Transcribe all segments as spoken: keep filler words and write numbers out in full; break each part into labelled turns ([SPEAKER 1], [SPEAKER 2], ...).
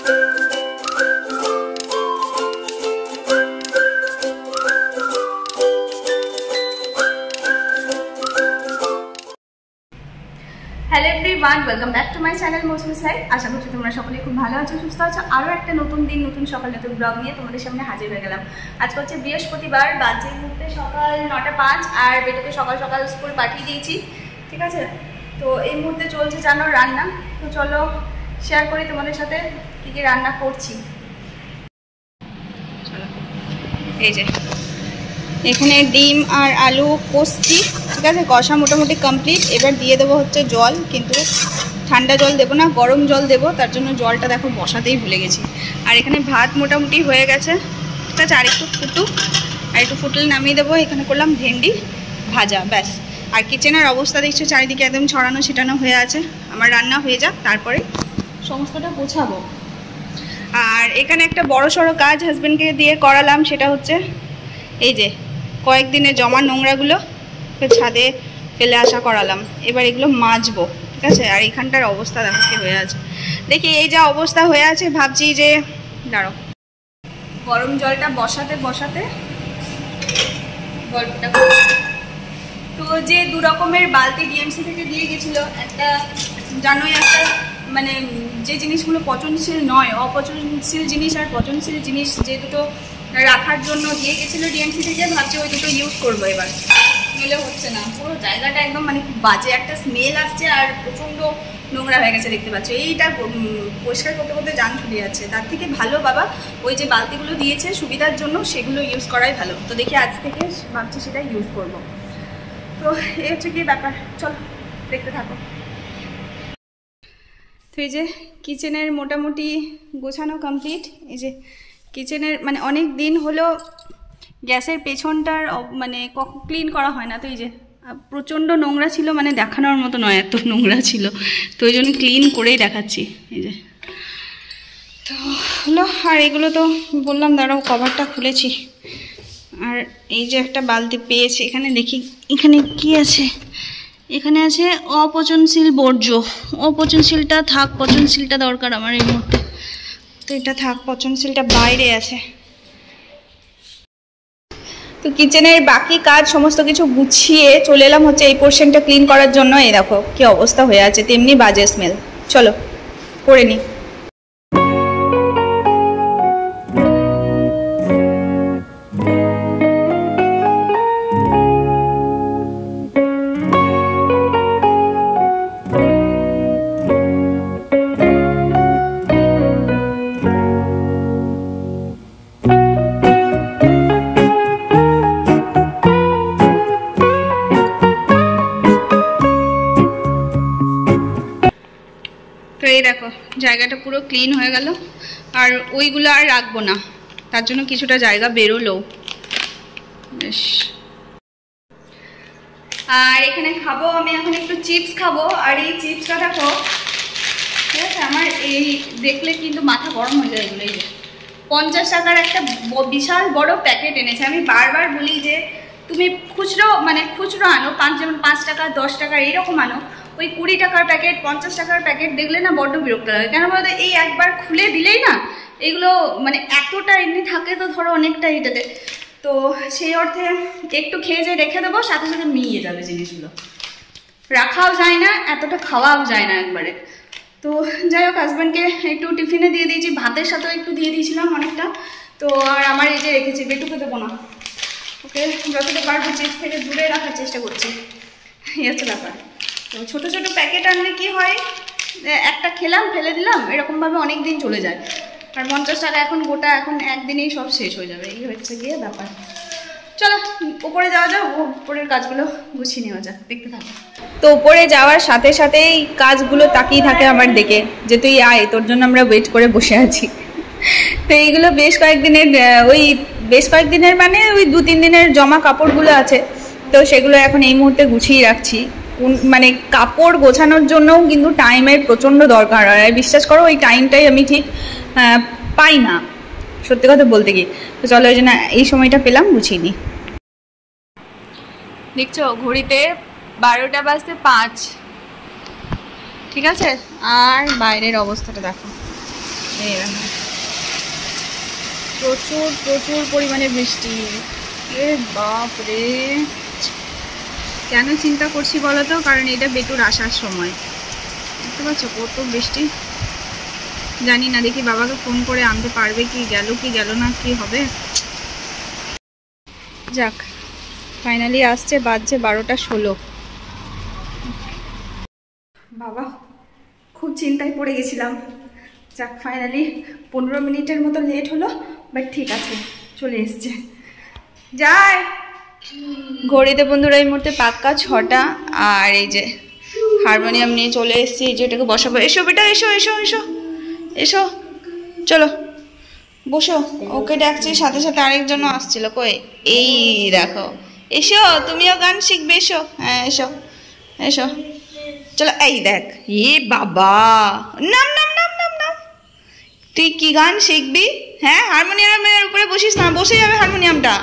[SPEAKER 1] Hello everyone, welcome back to my channel Moushumi's life. আশা করছি তোমরা সকলে খুব ভালো আছো, সুস্থ আছো। আরও একটা নতুন দিন, নতুন সকাল, নতুন ব্লগ নিয়ে তোমাদের সামনে হাজির হয়ে গেলাম। আজকে হচ্ছে বৃহস্পতিবার, বাজে মুহূর্তে সকাল নটা পাঁচ, আর বেটুকে সকাল সকাল স্কুল পাঠিয়ে দিয়েছি, ঠিক আছে। তো এই মুহূর্তে চলছে জানো রান্না। তো চলো শেয়ার করি তোমাদের সাথে কী কী রান্না করছি। চলো, এই যে এখানে ডিম আর আলু কষছি, ঠিক আছে। কষা মোটামুটি কমপ্লিট। এবার দিয়ে দেবো হচ্ছে জল, কিন্তু ঠান্ডা জল দেবো না, গরম জল দেবো। তার জন্য জলটা দেখো বসাতেই ভুলে গেছি। আর এখানে ভাত মোটামুটি হয়ে গেছে, ঠিক আছে। আর একটু ফুটুক, আর একটু ফুটলে নামিয়ে দেবো। এখানে করলাম ভেন্ডি ভাজা, ব্যাস। আর কিচেনের অবস্থা দেখছো চারিদিকে একদম ছড়ানো ছিটানো হয়ে আছে। আমার রান্না হয়ে যাক, তারপরে সমস্তটা গোছাবো। আর এখানে একটা বড় সড়ো কাজ হাজব্যান্ডকে দিয়ে করালাম, সেটা হচ্ছে এই যে কয়েকদিনে জমা নোংরাগুলো ছাদে ফেলে আসা করালাম। এবার এগুলো মাজবো, ঠিক আছে। আর এখানটার অবস্থা দেখতে হয়ে আছে, দেখি এই যা অবস্থা হয়ে আছে, ভাবছি যে দাঁড়ো গরম জলটা বসাতে বসাতে গল্পটা। তো যে দু রকমের বালতি ডিএমসি থেকে দিয়ে গেছিলো, একটা জানোই একটা মানে যে জিনিসগুলো পচনশীল নয়, অপচনশীল জিনিস আর পচনশীল জিনিস যে দুটো রাখার জন্য দিয়ে গেছিলো ডিএমসি থেকে, ভাবছি ওই দুটো ইউজ করবো। এবার নইলে হচ্ছে না, পুরো জায়গাটা একদম মানে খুব বাজে একটা স্মেল আসছে, আর প্রচণ্ড নোংরা হয়ে গেছে দেখতে পাচ্ছ। এইটা পরিষ্কার করতে করতে জান ছুটে যাচ্ছে। তার থেকে ভালো বাবা ওই যে বালতিগুলো দিয়েছে সুবিধার জন্য, সেগুলো ইউজ করাই ভালো। তো দেখি আজ থেকে ভাবছি সেটা ইউজ করব। তো এই হচ্ছে কি ব্যাপার, চলো দেখতে থাকো। তো এই যে কিচেনের মোটামুটি গোছানো কমপ্লিট। এই যে কিচেনের মানে অনেক দিন হলো গ্যাসের পেছনটার মানে ক্লিন করা হয় না। তো এই যে প্রচণ্ড নোংরা ছিল, মানে দেখানোর মতো নয়, এত নোংরা ছিল। তো ওই জন্য ক্লিন করেই দেখাচ্ছি। এই যে তো হলো। আর এগুলো তো বললাম দাঁড়াও কভারটা খুলেছি। আর এই যে একটা বালতি পেয়েছি, এখানে দেখি এখানে কি আছে। এখানে আছে অপচনশীল বর্জ্য। অপচনশীলটা থাক, পচনশীলটা দরকার আমার এই মুহূর্তে। তো এটা থাক, পচনশীলটা বাইরে আছে। তো কিচেনের বাকি কাজ সমস্ত কিছু গুছিয়ে চলে এলাম হচ্ছে এই পোর্শনটা ক্লিন করার জন্য। এই দেখো কি অবস্থা হয়ে আছে, তেমনি বাজে স্মেল। চলো করে নিই। তো এই দেখো জায়গাটা পুরো ক্লিন হয়ে গেল। আর ওইগুলো আর রাখবো না, তার জন্য কিছুটা জায়গা বেরোলো বেশ। আর এখানে খাবো আমি এখন একটু চিপস খাবো। আর এই চিপসটা দেখো, ঠিক আছে, আমার এই দেখলে কিন্তু মাথা গরম হয়ে যায়। এগুলো এই যে পঞ্চাশ টাকার একটা বিশাল বড় প্যাকেট এনেছে। আমি বারবার বলি যে তুমি খুচরো মানে খুচরো আনো, পাঁচ যেমন পাঁচ টাকা দশ টাকা এইরকম আনো। ওই কুড়ি টাকার প্যাকেট পঞ্চাশ টাকার প্যাকেট দেখলে না বড্ড বিরক্ত লাগে। কেন বলতো, এই একবার খুলে দিলেই না এগুলো মানে এতটা এমনি থাকে, তো ধরো অনেকটা এটাতে। তো সেই অর্থে একটু খেয়ে যে রেখে দেবো, সাথে সাথে মিলিয়ে যাবে জিনিসগুলো। রাখাও যায় না, এতটা খাওয়াও যায় না একবারে। তো যাই হোক, হাজব্যান্ডকে একটু টিফিনে দিয়ে দিয়েছি, ভাতের সাথেও একটু দিয়ে দিয়েছিলাম অনেকটা। তো আর আমার এই যে রেখেছি, বেটুকে দেবো না, ওকে যতটা পারবো চিপস থেকে দূরে রাখার চেষ্টা করছি। এই হচ্ছে ব্যাপার। তো ছোটো ছোটো প্যাকেট আনলে কি হয়, একটা খেলাম ফেলে দিলাম, এরকমভাবে অনেক দিন চলে যায়। আর পঞ্চাশ টাকা এখন গোটা, এখন একদিনেই সব শেষ হয়ে যাবে। এই হচ্ছে গিয়ে ব্যাপার। চলো উপরে যাওয়া যাক, উপরের কাজগুলো গুছিয়ে নেওয়া যাক, দেখতে থাকো। তো উপরে যাওয়ার সাথে সাথেই কাজগুলো তাকিয়ে থাকে আমার দিকে, যে তুই আয়, তোর জন্য আমরা ওয়েট করে বসে আছি। তো এইগুলো বেশ কয়েকদিনের ওই বেশ কয়েকদিনের মানে ওই দু তিন দিনের জমা কাপড়গুলো আছে। তো সেগুলো এখন এই মুহূর্তে গুছিয়ে রাখছি। মানে কাপড় গোছানোর জন্যও কিন্তু টাইমের প্রচণ্ড দরকার। আর বিশ্বাস করো ওই টাইমটাই আমি ঠিক পাই না, সত্যি কথা বলতে গিয়ে। তো চলো ওই জন্য এই সময়টা পেলাম, গুছিয়ে নিই। দেখছো ঘড়িতে বারোটা বাজতে পাঁচ, ঠিক আছে। আর বাইরের অবস্থাটা দেখো, এই দেখো প্রচুর প্রচুর পরিমাণে বৃষ্টি। এ বাপ রে, কেন চিন্তা করছি বলো তো, কারণ এটা বেটুর আসার সময়, বুঝতে পারছো কত বৃষ্টি। জানি না, দেখি বাবাকে ফোন করে আনতে পারবে কি, গেল কি গেল না কি হবে। যাক ফাইনালি আসছে, বাজছে বারোটা ষোলো। বাবা খুব চিন্তায় পড়ে গেছিলাম। যাক ফাইনালি পনেরো মিনিটের মতো লেট হলো, বাট ঠিক আছে চলে এসছে। যাই ঘড়িতে বন্ধুরা এই মুহূর্তে পাক্কা ছটা, আর এই যে হারমোনিয়াম নিয়ে চলে এসেছি, এই যে এটাকে বসাবো। এসো বেটা, এসো এসো এসো এসো, চলো বসো। ওকে ডাকছি, সাথে সাথে আরেকজনও আসছিল। কই এই দেখো, এসো তুমিও গান শিখবে, এসো। হ্যাঁ এসো এসো, চলো। এই দেখ, এ বাবা, নাম নাম নাম নাম নাম। তুই কি গান শিখবি? হ্যাঁ হারমোনিয়ামের উপরে বসিস না, বসে যাবে হারমোনিয়ামটা।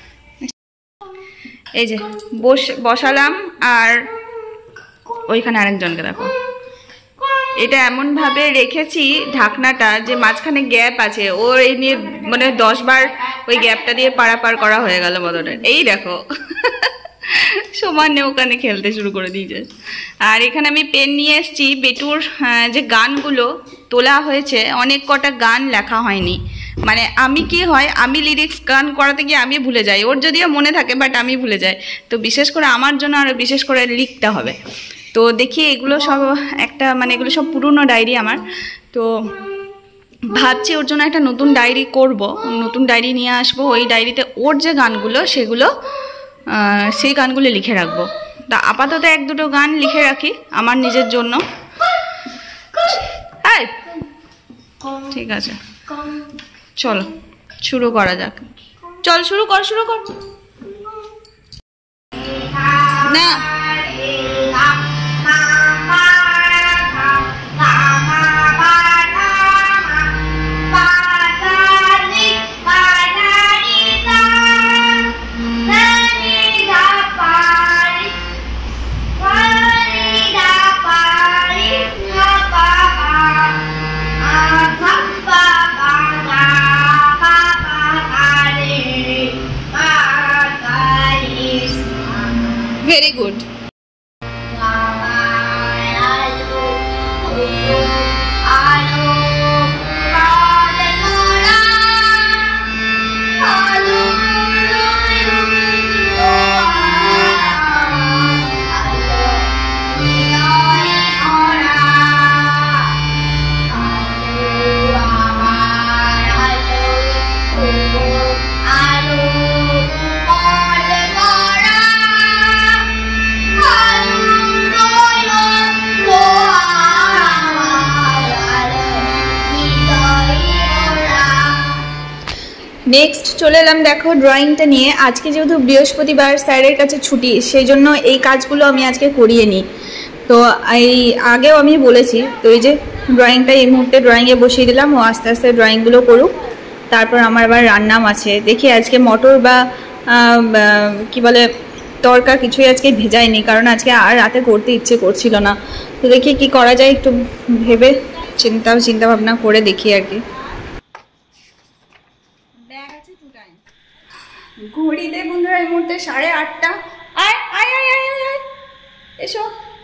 [SPEAKER 1] এই যে বস বসালাম, আর ওইখানে আরেকজনকে দেখো। এটা এমনভাবে রেখেছি ঢাকনাটা যে মাঝখানে গ্যাপ আছে, ওর এই নিয়ে মানে দশ বার ওই গ্যাপটা দিয়ে পারাপার করা হয়ে গেল মদনের। এই দেখো সমানে ওখানে খেলতে শুরু করে দিয়েছে। আর এখানে আমি পেন নিয়ে এসেছি, বেটুর যে গানগুলো তোলা হয়েছে, অনেক কটা গান লেখা হয়নি। মানে আমি কি হয়, আমি লিরিক্স গান করাতে গিয়ে আমি ভুলে যাই, ওর যদিও মনে থাকে বাট আমি ভুলে যাই। তো বিশেষ করে আমার জন্য আরও বিশেষ করে লিখতে হবে। তো দেখি এগুলো সব একটা মানে এগুলো সব পুরনো ডায়েরি আমার। তো ভাবছি ওর জন্য একটা নতুন ডায়েরি করব, নতুন ডায়েরি নিয়ে আসবো। ওই ডায়েরিতে ওর যে গানগুলো সেগুলো সেই গানগুলো লিখে রাখবো। তা আপাতত এক দুটো গান লিখে রাখি আমার নিজের জন্য। ঠিক আছে চলো শুরু করা যাক। চল শুরু কর শুরু কর না। Very good. নেক্সট চলে এলাম দেখো ড্রয়িংটা নিয়ে। আজকে যেহেতু বৃহস্পতিবার, স্যারের কাছে ছুটি, সেই জন্য এই কাজগুলো আমি আজকে করিয়ে নিই। তো এই আগেও আমি বলেছি, তো এই যে ড্রয়িংটা এই মুহূর্তে ড্রয়িংয়ে বসিয়ে দিলাম, ও আস্তে আস্তে ড্রয়িংগুলো করুক। তারপর আমার আবার রান্নাম আছে, দেখি আজকে মটর বা কি বলে তরকা কিছুই আজকে ভেজাইনি, কারণ আজকে আর রাতে করতে ইচ্ছে করছিল না। তো দেখি কি করা যায়, একটু ভেবে চিন্তা চিন্তা ভাবনা করে দেখি আর কি। ঘড়িতে বন্ধুরা এই মুহূর্তে সাড়ে আটটা। আয় আয় আয় আয় আয় এসো।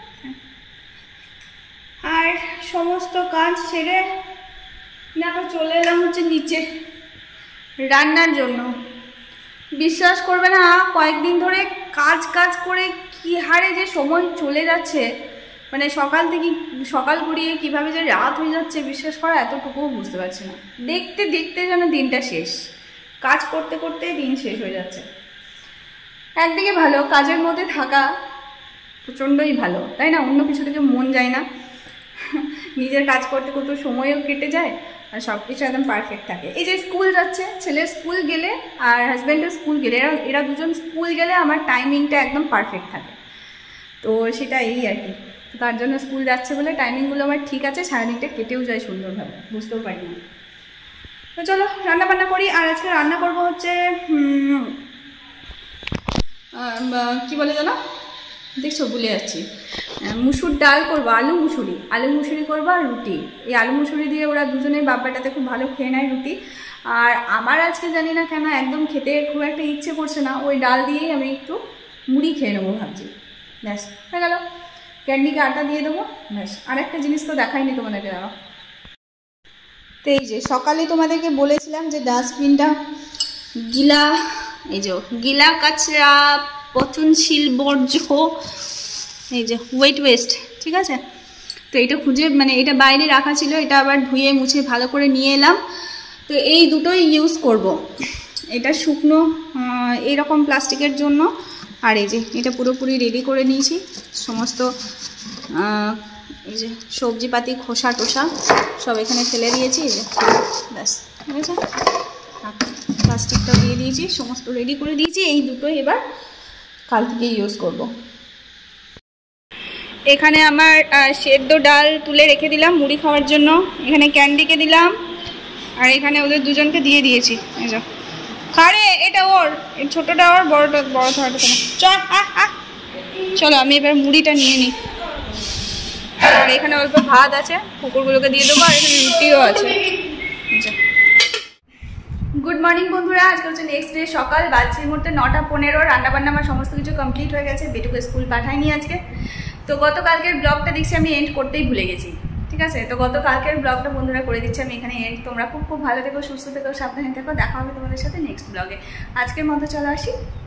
[SPEAKER 1] আর সমস্ত কাজ সেরে দেখো চলে এলাম হচ্ছে নিচে রান্নার জন্য। বিশ্বাস করবে না, কয়েকদিন ধরে কাজ কাজ করে কি হারে যে সময় চলে যাচ্ছে, মানে সকাল থেকে সকাল গড়িয়ে কীভাবে যে রাত হয়ে যাচ্ছে বিশ্বাস করা এতটুকুও বুঝতে পারছি না। দেখতে দেখতে যেন দিনটা শেষ, কাজ করতে করতে দিন শেষ হয়ে যাচ্ছে। একদিকে ভালো, কাজের মধ্যে থাকা প্রচণ্ডই ভালো, তাই না? অন্য কিছু থেকে মন যায় না, নিজের কাজ করতে করতে সময়ও কেটে যায় আর সব কিছু একদম পারফেক্ট থাকে। এই যে স্কুল যাচ্ছে, ছেলে স্কুল গেলে আর হাজব্যান্ডের স্কুল গেলে, এরা এরা দুজন স্কুল গেলে আমার টাইমিংটা একদম পারফেক্ট থাকে। তো সেটা এই আর কি, তার জন্য স্কুল যাচ্ছে বলে টাইমিংগুলো আমার ঠিক আছে, সারাদিনটা কেটেও যায় সুন্দরভাবে, বুঝতেও পারি না। তো চলো রান্না বান্না করি। আর আজকে রান্না করবো হচ্ছে কি বলে জানো, দেখছো ভুলে যাচ্ছি, মুসুর ডাল করবো, আলু মুসুরি আলু মুসুরি করবো আর রুটি। এই আলু মুসুরি দিয়ে ওরা দুজনেই বাব্বাটাতে খুব ভালো খেয়ে নেয় রুটি। আর আমার আজকে জানি না কেন একদম খেতে খুব একটা ইচ্ছে করছে না, ওই ডাল দিয়েই আমি একটু মুড়ি খেয়ে নেবো ভাবছি। ব্যাস হয়ে গেল। ক্যান্ডিকে আটা দিয়ে দেবো, ব্যাস। আর একটা জিনিস তো দেখাইনি তোমাদেরকে, দাঁড়াও। তো এই যে সকালে তোমাদেরকে বলেছিলাম যে ডাস্টবিনটা গিলা, এই যে গিলা কাচরা পচনশীল বর্জ্য, এই যে ওয়েট ওয়েস্ট, ঠিক আছে। তো এটা খুঁজে মানে এটা বাইরে রাখা ছিল, এটা আবার ধুয়ে মুছে ভালো করে নিয়ে এলাম। তো এই দুটোই ইউজ করব। এটা শুকনো এইরকম প্লাস্টিকের জন্য, আর এই যে এটা পুরোপুরি রেডি করে নিয়েছি সমস্ত, এই যে সবজিপাতি খোসা টোসা সব এখানে ফেলে দিয়েছি, এই যে ব্যাস ঠিক আছে। প্লাস্টিকটা দিয়ে দিয়েছি, সমস্ত রেডি করে দিয়েছি। এই দুটোই এবার কাল থেকে ইউজ করব। এখানে আমার সেদ্ধ ডাল তুলে রেখে দিলাম মুড়ি খাওয়ার জন্য, এখানে ক্যান্ডিকে দিলাম, আর এখানে ওদের দুজনকে দিয়ে দিয়েছি। এই যে খারে, এটা ওর, ছোটটা ওর, বড়টা বড় খাওয়াটা তোমার। চল চলো আমি এবার মুড়িটা নিয়ে নিই। আর এখানে অল্প ভাত আছে, কুকুরগুলোকে দিয়ে দেবো, আর এখানে রুটিও আছে। গুড মর্নিং বন্ধুরা, আজকে হচ্ছে নেক্সট ডে সকাল, বাজছে মুহূর্তে নটা পনেরো। রান্নাবান্না আমার সমস্ত কিছু কমপ্লিট হয়ে গেছে, বেটুকে স্কুল পাঠাইনি আজকে। তো গতকালকের ব্লগটা দেখছি আমি এন্ড করতেই ভুলে গেছি, ঠিক আছে। তো গতকালকের ব্লগটা বন্ধুরা করে দিচ্ছি আমি এখানে এন্ড। তোমরা খুব খুব ভালো থেকো, সুস্থ থেকো, সাবধানে থেকো। দেখা হবে তোমাদের সাথে নেক্সট ব্লগে। আজকের মতো চলে আসি।